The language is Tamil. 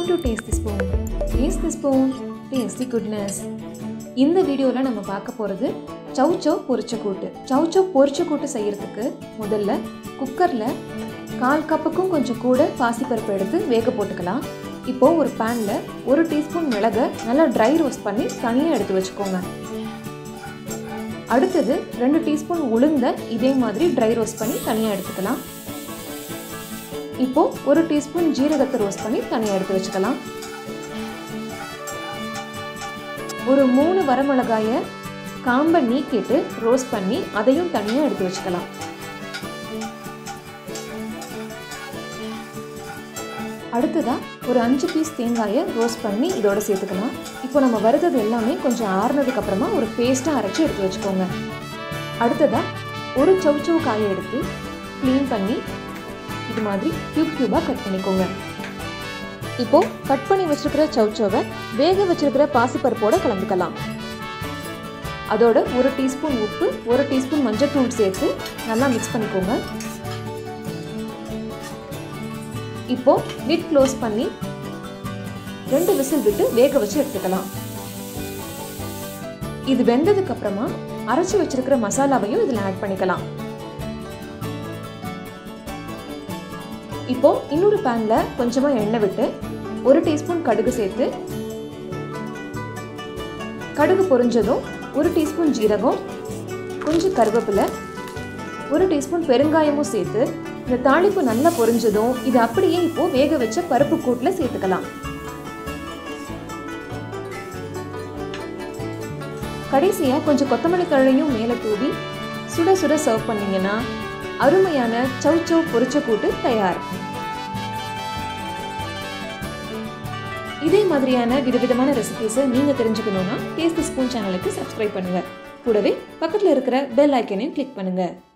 Welcome to Taste the Spoon. Taste the Spoon, taste the goodness. இந்த வீடியோவில் நம்ம பார்க்க போகிறது சௌச்சௌ பொரிச்ச கூட்டு. சௌச்சௌ பொரிச்ச கூட்டு செய்கிறதுக்கு முதல்ல குக்கரில் 1/4 கப்புக்கும் கொஞ்சம் கூட பாசிப்பருப்பு எடுத்து வேக போட்டுக்கலாம். இப்போது ஒரு பேனில் 1 டீஸ்பூன் மிளகை நல்லா ட்ரை ரோஸ்ட் பண்ணி தனியாக எடுத்து வச்சுக்கோங்க. அடுத்தது 2 டீஸ்பூன் உளுந்தை இதே மாதிரி ட்ரை ரோஸ்ட் பண்ணி தனியாக எடுத்துக்கலாம். இப்போது 1 டீஸ்பூன் ஜீரகத்தை ரோஸ்ட் பண்ணி தனியாக எடுத்து வச்சுக்கலாம். ஒரு 3 வரமிளகாயை காம்பை நீக்கிட்டு ரோஸ்ட் பண்ணி அதையும் தனியாக எடுத்து வச்சுக்கலாம். அடுத்ததாக ஒரு 5 பீஸ் தேங்காயை ரோஸ்ட் பண்ணி இதோட சேர்த்துக்கலாம். இப்போ நம்ம வறுத்தது எல்லாமே கொஞ்சம் ஆறுனதுக்கு அப்புறமா ஒரு பேஸ்ட்டாக அரைச்சி எடுத்து வச்சுக்கோங்க. அடுத்ததாக ஒரு சௌச்சௌ காயை எடுத்து க்ளீன் பண்ணி இது மாதிரி க்யூபாக கட் பண்ணிக்கோங்க. இப்போது கட் பண்ணி வச்சுருக்கிற சௌச்சௌவை வேக வச்சுருக்கிற பாசிப்பருப்போடு கலந்துக்கலாம். அதோட 1 டீஸ்பூன் உப்பு 1 டீஸ்பூன் மஞ்சள்தூள் சேர்த்து நல்லா மிக்ஸ் பண்ணிக்கோங்க. இப்போது லிட் க்ளோஸ் பண்ணி 2 விசில் விட்டு வேக வச்சு எடுத்துக்கலாம். இது வெந்ததுக்கு அப்புறமா அரைச்சி வச்சிருக்கிற மசாலாவையும் இதில் ஆட் பண்ணிக்கலாம். இப்போ இன்னொரு பேனில் கொஞ்சமாக எண்ணெய் விட்டு 1 டீஸ்பூன் கடுகு சேர்த்து கடுகு பொரிஞ்சதும் 1 டீஸ்பூன் ஜீரகம், கொஞ்சம் கருவேப்பிலை, 1 டீஸ்பூன் பெருங்காயமும் சேர்த்து இந்த தாளிப்பு நல்லா பொரிஞ்சதும் இது அப்படியே இப்போ வேக வச்ச பருப்பு கூட்டில் சேர்த்துக்கலாம். கடைசியாக கொஞ்சம் கொத்தமல்லி தழையும் மேலே தூவி சுட சுட சர்வ் பண்ணிங்கன்னா அருமையான சௌச்சௌ பொரிச்ச கூட்டு தயார். இதே மாதிரியான விதவிதமான ரெசிபீஸை நீங்கள் தெரிஞ்சுக்கணுன்னா டேஸ்ட் தி ஸ்பூன் சேனலுக்கு சப்ஸ்கிரைப் பண்ணுங்கள். கூடவே பக்கத்தில் இருக்கிற பெல் ஐக்கனையும் கிளிக் பண்ணுங்கள்.